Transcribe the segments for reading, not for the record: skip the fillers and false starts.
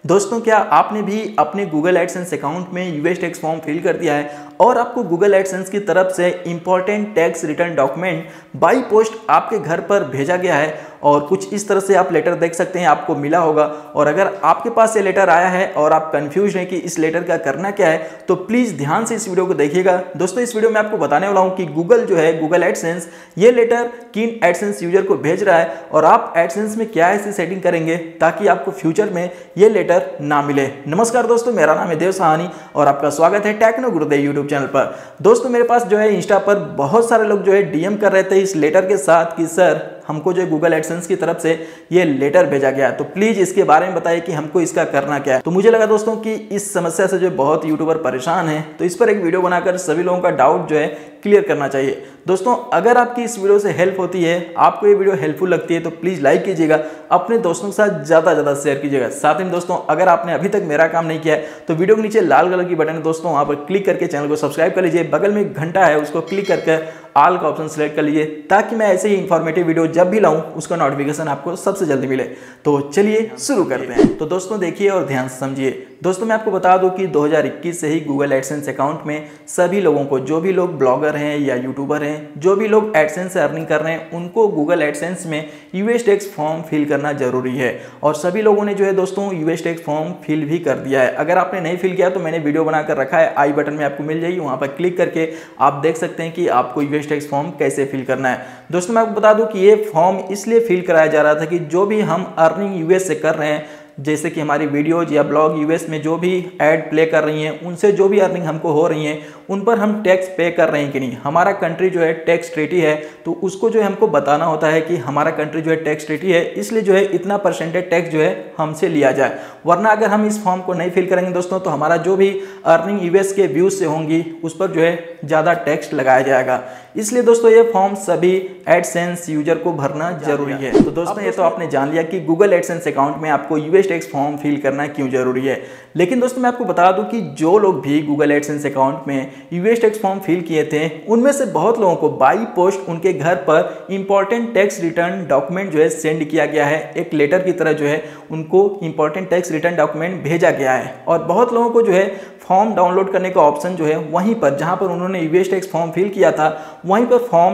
दोस्तों क्या आपने भी अपने गूगल एडसेंस अकाउंट में यूएस टैक्स फॉर्म फिल कर दिया है और आपको गूगल एडसेंस की तरफ से important tax return document by post आपके घर पर भेजा गया है और कुछ इस तरह से आप लेटर देख सकते हैं आपको मिला होगा। और अगर आपके पास ये लेटर आया है और आप कंफ्यूज हैं कि इस लेटर का करना क्या है तो प्लीज़ ध्यान से इस वीडियो को देखिएगा। दोस्तों इस वीडियो में आपको बताने वाला हूँ कि गूगल जो है गूगल एडसेंस ये लेटर किन एडसेंस यूजर को भेज रहा है और आप एडसेंस में क्या ऐसी सेटिंग करेंगे ताकि आपको फ्यूचर में ये लेटर ना मिले। नमस्कार दोस्तों, मेरा नाम है देव सहानी और आपका स्वागत है टेक्नो गुरुदेव यूट्यूब चैनल पर। दोस्तों मेरे पास जो है इंस्टा पर बहुत सारे लोग जो है डीएम कर रहे थे इस लेटर के साथ कि सर हमको जो गूगल एडसेंस की तरफ से ये लेटर भेजा गया, तो प्लीज इसके बारे में बताइए कि हमको इसका करना क्या है। तो मुझे लगा दोस्तों कि इस समस्या से जो बहुत यूट्यूबर परेशान हैं तो इस पर एक वीडियो बनाकर सभी लोगों का डाउट जो है क्लियर करना चाहिए। दोस्तों अगर आपकी इस वीडियो से हेल्प होती है, आपको ये वीडियो हेल्पफुल लगती है तो प्लीज़ लाइक कीजिएगा, अपने दोस्तों के साथ ज़्यादा से ज़्यादा शेयर कीजिएगा। साथ में दोस्तों अगर आपने अभी तक मेरा काम नहीं किया है तो वीडियो के नीचे लाल कलर की बटन है दोस्तों, वहाँ पर क्लिक करके चैनल को सब्सक्राइब कर लीजिए। बगल में एक घंटा है उसको क्लिक करके ऑल का ऑप्शन सेलेक्ट कर लीजिए ताकि मैं ऐसे ही इंफॉर्मेटिव वीडियो जब भी लाऊं उसका नोटिफिकेशन आपको सबसे जल्दी मिले। तो चलिए शुरू करते हैं। तो दोस्तों देखिए और ध्यान से समझिए। दोस्तों मैं आपको बता दूं कि 2021 से ही गूगल एडसेंस अकाउंट में सभी लोगों को, जो भी लोग ब्लॉगर हैं या यूट्यूबर हैं, जो भी लोग एडसेंस से अर्निंग कर रहे हैं, उनको गूगल एडसेंस में यूएस टैक्स फॉर्म फिल करना जरूरी है। और सभी लोगों ने जो है दोस्तों यूएस टैक्स फॉर्म फिल भी कर दिया है। अगर आपने नहीं फिल किया तो मैंने वीडियो बनाकर रखा है, आई बटन में आपको मिल जाएगी, वहाँ पर क्लिक करके आप देख सकते हैं कि आपको यूएस टैक्स फॉर्म कैसे फिल करना है। दोस्तों मैं आपको बता दूं कि ये फॉर्म इसलिए फिल कराया जा रहा था कि जो भी हम अर्निंग यूएस से कर रहे हैं, जैसे कि हमारी वीडियोज या ब्लॉग यूएस में जो भी ऐड प्ले कर रही हैं, उनसे जो भी अर्निंग हमको हो रही हैं उन पर हम टैक्स पे कर रहे हैं कि नहीं। हमारा कंट्री जो है टैक्स ट्रीटी है तो उसको जो है हमको बताना होता है कि हमारा कंट्री जो है टैक्स ट्रीटी है, इसलिए जो है इतना परसेंटेज टैक्स जो है हमसे लिया जाए। वरना अगर हम इस फॉर्म को नहीं फिल करेंगे दोस्तों तो हमारा जो भी अर्निंग यूएस के व्यूज से होंगी उस पर जो है ज़्यादा टैक्स लगाया जाएगा। इसलिए दोस्तों ये फॉर्म सभी एडसेंस यूजर को भरना जरूरी है। तो दोस्तों ये तो आपने जान लिया कि गूगल एडसेंस अकाउंट में आपको यूएस टैक्स फॉर्म फिल करना क्यों जरूरी है। लेकिन दोस्तों मैं आपको बता दूं कि जो लोग भी गूगल एडसेंस अकाउंट में यूएस टैक्स फॉर्म फिल किए थे उनमें से बहुत लोगों को बाई पोस्ट उनके घर पर इंपॉर्टेंट टैक्स रिटर्न डॉक्यूमेंट जो है सेंड किया गया है। एक लेटर की तरह जो है उनको इंपॉर्टेंट टैक्स रिटर्न डॉक्यूमेंट भेजा गया है। और बहुत लोगों को जो है फॉर्म डाउनलोड करने का ऑप्शन जो है वहीं पर जहां पर उन्होंने यूएस टैक्स फॉर्म फिल किया था वहीं पर फॉर्म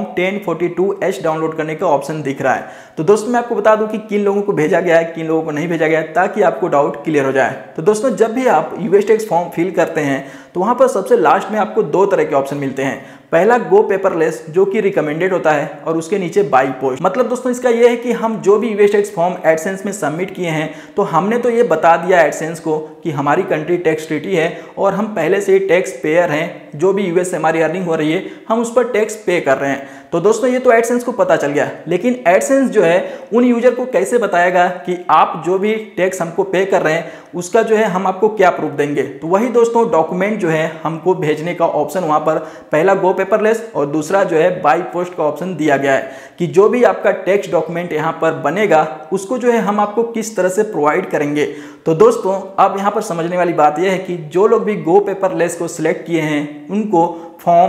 1042H डाउनलोड करने का ऑप्शन दिख रहा है। तो दोस्तों मैं आपको बता दूं कि किन लोगों को भेजा गया है, किन लोगों को नहीं भेजा गया है, ताकि आपको डाउट क्लियर हो जाए। तो दोस्तों जब भी आप यूएस टैक्स फॉर्म फिल करते हैं तो वहां पर सबसे लास्ट में आपको दो तरह के ऑप्शन मिलते हैं। पहला गो पेपरलेस जो कि रिकमेंडेड होता है और उसके नीचे बाई पोस्ट। मतलब दोस्तों इसका यह है कि हम जो भी यूएस टैक्स फॉर्म एडसेंस में सबमिट किए हैं तो हमने तो ये बता दिया एडसेंस को कि हमारी कंट्री टैक्स ट्रीटी है और हम पहले से ही टैक्स पेयर हैं, जो भी यूएस से हमारी अर्निंग हो रही है हम उस पर टैक्स पे कर रहे हैं। तो दोस्तों ये तो एडसेंस को पता चल गया, लेकिन एडसेंस जो है उन यूजर को कैसे बताएगा कि आप जो भी टैक्स हमको पे कर रहे हैं उसका जो है हम आपको क्या प्रूफ देंगे। तो वही दोस्तों डॉक्यूमेंट जो है हमको भेजने का ऑप्शन वहां पर पहला गो पेपरलेस और दूसरा जो है बाई पोस्ट का ऑप्शन दिया गया है कि जो भी आपका टैक्स डॉक्यूमेंट यहाँ पर बनेगा उसको जो है हम आपको किस तरह से प्रोवाइड करेंगे। तो दोस्तों अब यहाँ पर समझने वाली बात यह है कि जो लोग भी गो पेपरलेस को सिलेक्ट किए हैं उनको फॉर्म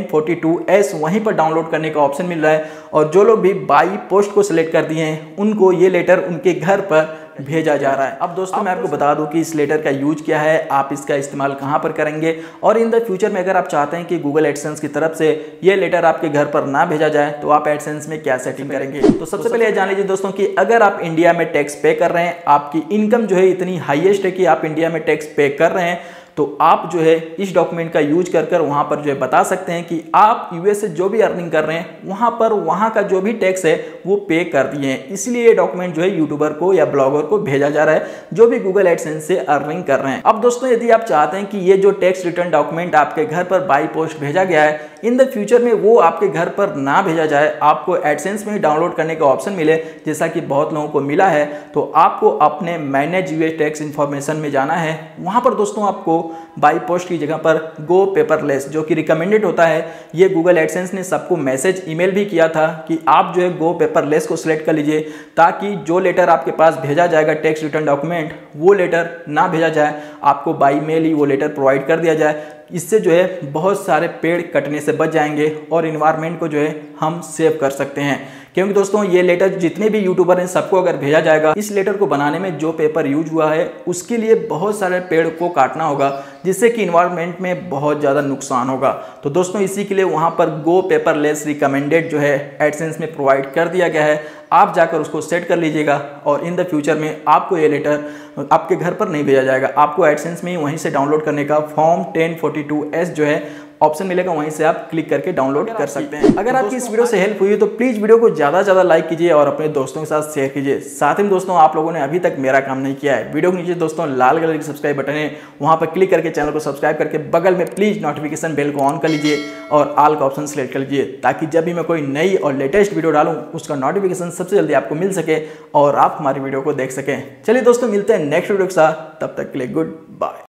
1042S वहीं पर डाउनलोड करने का ऑप्शन मिल रहा है और जो लोग भी बाई पोस्ट को सिलेक्ट कर दिए हैं उनको ये लेटर उनके घर पर भेजा जा रहा है। अब दोस्तों मैं आपको बता दूं कि इस लेटर का यूज क्या है, आप इसका इस्तेमाल कहां पर करेंगे और इन द फ्यूचर में अगर आप चाहते हैं कि गूगल एडसेंस की तरफ से ये लेटर आपके घर पर ना भेजा जाए तो आप एडसेंस में क्या सेटिंग करेंगे। तो सबसे पहले जान लीजिए दोस्तों कि अगर आप इंडिया में टैक्स पे कर रहे हैं, आपकी इनकम जो है इतनी हाईएस्ट है कि आप इंडिया में टैक्स पे कर रहे हैं, तो आप जो है इस डॉक्यूमेंट का यूज कर वहां पर जो है बता सकते हैं कि आप यूएस से जो भी अर्निंग कर रहे हैं वहां पर वहां का जो भी टैक्स है वो पे कर दिए हैं। इसलिए ये डॉक्यूमेंट जो है यूट्यूबर को या ब्लॉगर को भेजा जा रहा है जो भी गूगल एडसेंस से अर्निंग कर रहे हैं। अब दोस्तों यदि आप चाहते हैं कि ये जो टैक्स रिटर्न डॉक्यूमेंट आपके घर पर बाई पोस्ट भेजा गया है इन द फ्यूचर में वो आपके घर पर ना भेजा जाए, आपको एडसेंस में ही डाउनलोड करने का ऑप्शन मिले जैसा कि बहुत लोगों को मिला है, तो आपको अपने मैनेज यूएस टैक्स इन्फॉर्मेशन में जाना है। वहां पर दोस्तों आपको बाई पोस्ट की जगह पर गो पेपरलेस जो कि रिकमेंडेड होता है, ये गूगल एडसेंस ने सबको मैसेज ईमेल भी किया था कि आप जो है गो पेपरलेस को सिलेक्ट कर लीजिए ताकि जो लेटर आपके पास भेजा जाएगा टैक्स रिटर्न डॉक्यूमेंट वो लेटर ना भेजा जाए, आपको बाई मेल ही वो लेटर प्रोवाइड कर दिया जाए। इससे जो है बहुत सारे पेड़ कटने से बच जाएंगे और इन्वायरमेंट को जो है हम सेव कर सकते हैं। क्योंकि दोस्तों ये लेटर जितने भी यूट्यूबर हैं सबको अगर भेजा जाएगा, इस लेटर को बनाने में जो पेपर यूज हुआ है उसके लिए बहुत सारे पेड़ को काटना होगा, जिससे कि इन्वायरमेंट में बहुत ज़्यादा नुकसान होगा। तो दोस्तों इसी के लिए वहाँ पर गो पेपरलेस रिकमेंडेड जो है एडसेंस में प्रोवाइड कर दिया गया है। आप जाकर उसको सेट कर लीजिएगा और इन द फ्यूचर में आपको ये लेटर आपके घर पर नहीं भेजा जाएगा, आपको एडसेंस में ही वहीं से डाउनलोड करने का फॉर्म 1042S जो है ऑप्शन मिलेगा, वहीं से आप क्लिक करके डाउनलोड कर सकते हैं। अगर आपकी इस वीडियो से हेल्प हुई तो प्लीज़ वीडियो को ज़्यादा से ज़्यादा लाइक कीजिए और अपने दोस्तों के साथ शेयर कीजिए। साथ ही दोस्तों आप लोगों ने अभी तक मेरा काम नहीं किया है, वीडियो के नीचे दोस्तों लाल कलर की सब्सक्राइब बटन है, वहाँ पर क्लिक करके चैनल को सब्सक्राइब करके बगल में प्लीज़ नोटिफिकेशन बेल को ऑन कर लीजिए और ऑल का ऑप्शन सेलेक्ट कर लीजिए, ताकि जब भी मैं कोई नई और लेटेस्ट वीडियो डालूँ उसका नोटिफिकेशन सबसे जल्दी आपको मिल सके और आप हमारी वीडियो को देख सकें। चलिए दोस्तों मिलते हैं नेक्स्ट वीडियो के साथ, तब तक के लिए गुड बाय।